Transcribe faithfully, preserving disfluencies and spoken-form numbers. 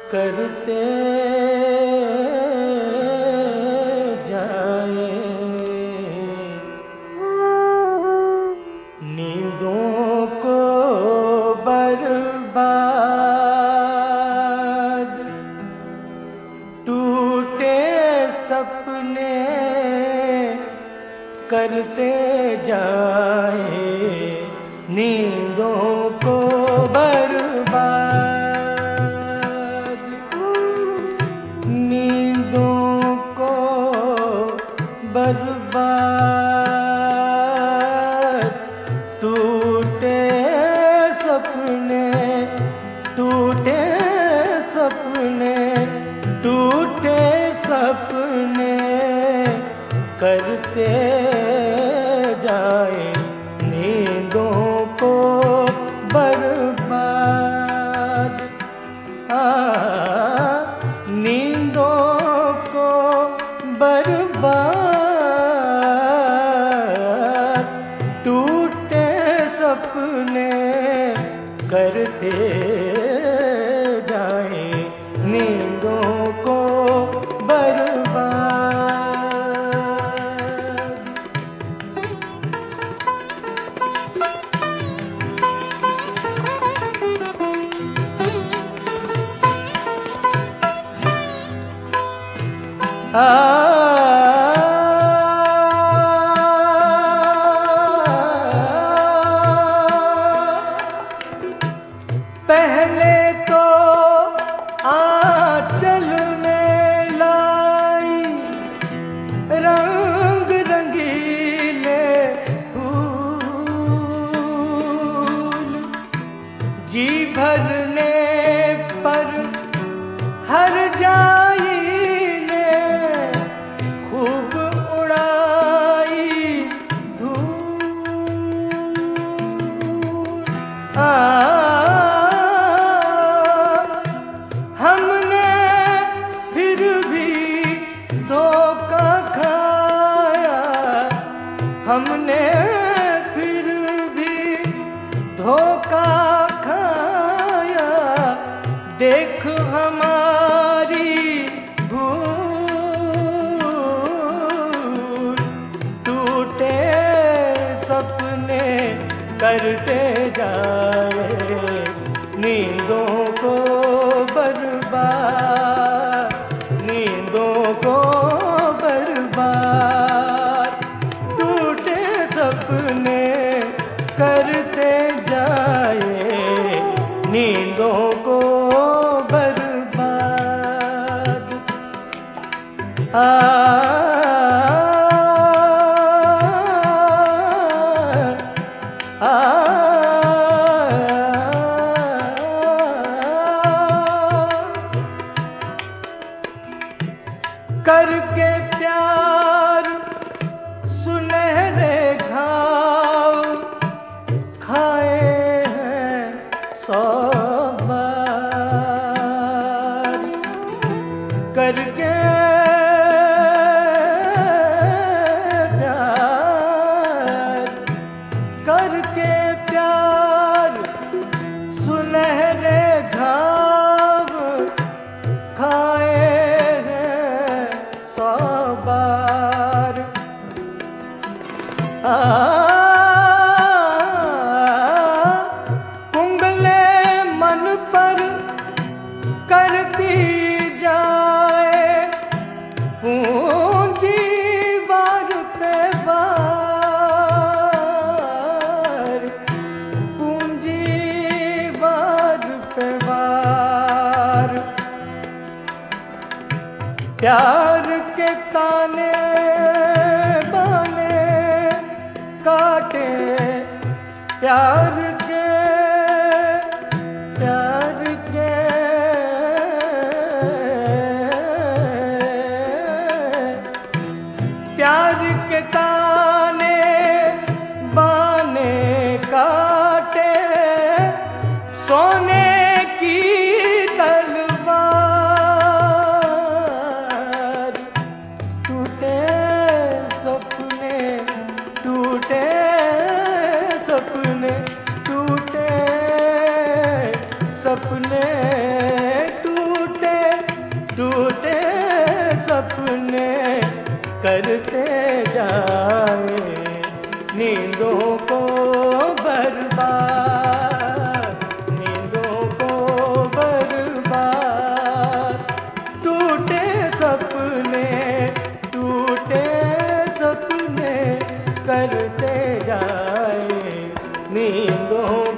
करते जाए, नींदों को बर्बाद, टूटे सपने करते जाए, नींदों को बर्बाद, नींदों को बर्बाद, टूटे सपने, टूटे सपने, टूटे सपने करते जाए, नींदों को बर्बाद। आ, नींदों को बर्बाद, टूटे सपने करते जाए, नींदों को बर्बाद। आ, पहले तो आंचल में लाई रंग रंगीले फूल, जी भरने पर हर जाई ने खूब उड़ाई धूल। आ, हमने फिर भी धोखा खाया, हमने फिर भी धोखा खाया, देख हमारी भूल, टूटे सपने करते जाए, नींदों को बर्बाद, नींदों को बर्बाद, टूटे सपने करते जाए, नींदों को बर्बाद। आ, आ, करके प्यार सुनहरे घाव खाए हैं सौ बार, करके प्यार, करके प्यार सुनहरे घाव खाए हैं सौ बार। आ, कुंगले मन पर करती जाए पूंजी वार पे वार, पूंजी वार पे वार, प्यार के ताने बाने काटे, प्यार के, प्यार के, प्यार के ताने बाने काटे, सोने की तलवार, टूटे सपने, टूटे सपने, टूटे करते जाए नींदों